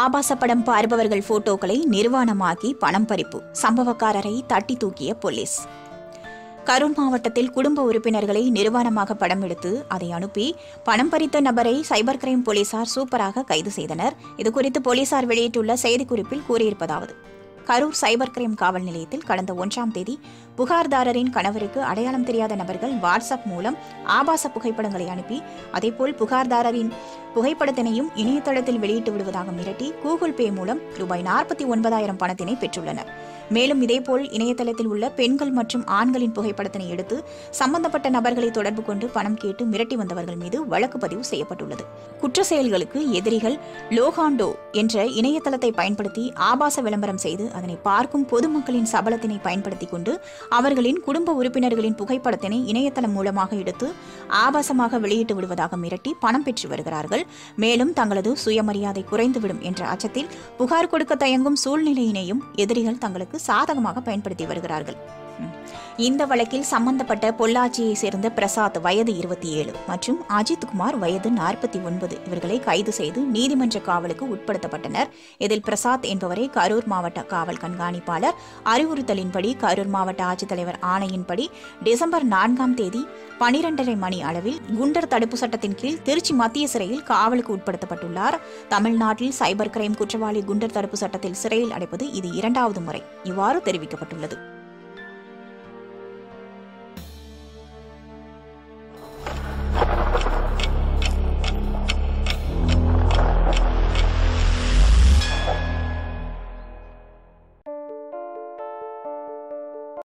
ஆபாச படம் பார்ப்பவர்கள் போட்டோக்களை நிர்வாணமாக்கி பணம் பறிப்பு, சம்பவக்காரரை தட்டி தூக்கிய போலீஸ். கரூர் மாவட்டத்தில் குடும்ப உறுப்பினர்களை நிர்வாணமாக படம் எடுத்து அதை அனுப்பி பணம் பறித்த நபரை சைபர் கிரைம் போலீசார் சூப்பராக கைது செய்தனர். இதுகுறித்து போலீசார் வெளியிட்டுள்ள செய்திக்குறிப்பில் கூறியிருப்பதாவது: கரூர் சைபர் கிரைம் காவல் நிலையத்தில் கடந்த 1ஆம் தேதி புகார்தாரரின் கணவருக்கு அடையாளம் தெரியாத நபர்கள் வாட்ஸ்அப் மூலம் ஆபாச புகைப்படங்களை அனுப்பி அதேபோல் புகார்தாரரின் புகைப்படத்தினையும் இணையதளத்தில் வெளியிட்டு விடுவதாக மிரட்டி கூகுள் பே மூலம் ரூபாய் 49,000 பணத்தினை பெற்றுள்ளனர். மேலும் இதேபோல் இணையதளத்தில் உள்ள பெண்கள் மற்றும் ஆண்களின் புகைப்படத்தினை எடுத்து சம்பந்தப்பட்ட நபர்களை தொடர்பு கொண்டு பணம் கேட்டு மிரட்டி வந்தவர்கள் மீது வழக்கு பதிவு செய்யப்பட்டுள்ளது. குற்ற செயல்களுக்கு எதிரிகள் லோகாண்டோ என்ற இணையதளத்தை பயன்படுத்தி ஆபாச விளம்பரம் செய்து அதனை பார்க்கும் பொதுமக்களின் சபலத்தினை பயன்படுத்திக் கொண்டு அவர்களின் குடும்ப உறுப்பினர்களின் புகைப்படத்தினை இணையதளம் மூலமாக எடுத்து ஆபாசமாக வெளியிட்டு விடுவதாக மிரட்டி பணம் பெற்று வருகிறார்கள். மேலும் தங்களது சுயமரியாதை குறைந்துவிடும் என்ற அச்சத்தில் புகார் கொடுக்க தயங்கும் சூழ்நிலையினையும் எதிரிகள் தங்களுக்கு சாதகமாக பயன்படுத்தி வருகிறார்கள். இந்த வழக்கில் சம்பந்தப்பட்ட பொள்ளாச்சியை சேர்ந்த பிரசாத் வயது 27 மற்றும் அஜித்குமார் வயது 49 இவர்களை கைது செய்து நீதிமன்ற காவலுக்கு உட்படுத்தப்பட்டனர். இதில் பிரசாத் என்பவரை கரூர் மாவட்ட காவல் கண்காணிப்பாளர் அறிவுறுத்தலின்படி கரூர் மாவட்ட ஆட்சித்தலைவர் ஆணையின்படி டிசம்பர் 4ஆம் தேதி 12:30 மணி அளவில் குண்டர் தடுப்பு சட்டத்தின் கீழ் திருச்சி மத்திய சிறையில் காவலுக்கு உட்படுத்தப்பட்டுள்ளார். தமிழ்நாட்டில் சைபர் கிரைம் குற்றவாளி குண்டர் தடுப்பு சட்டத்தில் சிறையில் அடைப்பது இது 2வது முறை. இவ்வாறு தெரிவிக்கப்பட்டுள்ளது.